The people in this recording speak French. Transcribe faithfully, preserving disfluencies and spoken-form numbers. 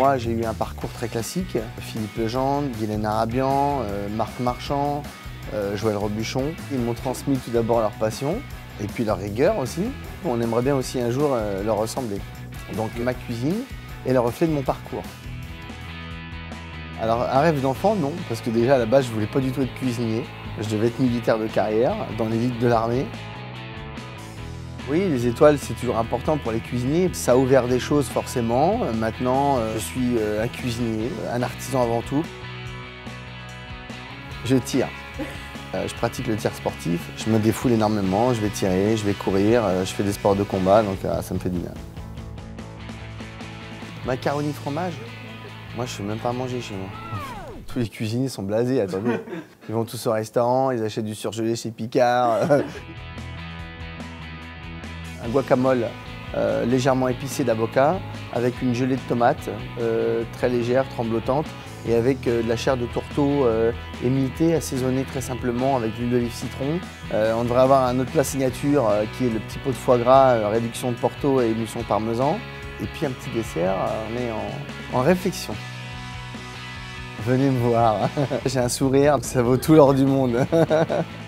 Moi, j'ai eu un parcours très classique. Philippe Legendre, Guylaine Arabian, euh, Marc Marchand, euh, Joël Robuchon. Ils m'ont transmis tout d'abord leur passion et puis leur rigueur aussi. On aimerait bien aussi un jour euh, leur ressembler. Donc ma cuisine est le reflet de mon parcours. Alors un rêve d'enfant, non, parce que déjà à la base je voulais pas du tout être cuisinier. Je devais être militaire de carrière dans l'élite de l'armée. Oui, les étoiles, c'est toujours important pour les cuisiniers. Ça a ouvert des choses forcément. Maintenant, je suis un cuisinier, un artisan avant tout. Je tire. Je pratique le tir sportif. Je me défoule énormément. Je vais tirer, je vais courir, je fais des sports de combat, donc ça me fait du bien. Macaroni fromage? Moi, je ne sais même pas manger chez moi. Tous les cuisiniers sont blasés, attendez. Ils vont tous au restaurant, ils achètent du surgelé chez Picard. Un guacamole euh, légèrement épicé d'avocat avec une gelée de tomates euh, très légère, tremblotante et avec euh, de la chair de tourteau euh, émiettée, assaisonnée très simplement avec l'huile d'olive citron. Euh, on devrait avoir un autre plat signature euh, qui est le petit pot de foie gras, euh, réduction de Porto et émulsion parmesan. Et puis un petit dessert, euh, on est en, en réflexion. Venez me voir, j'ai un sourire, ça vaut tout l'or du monde.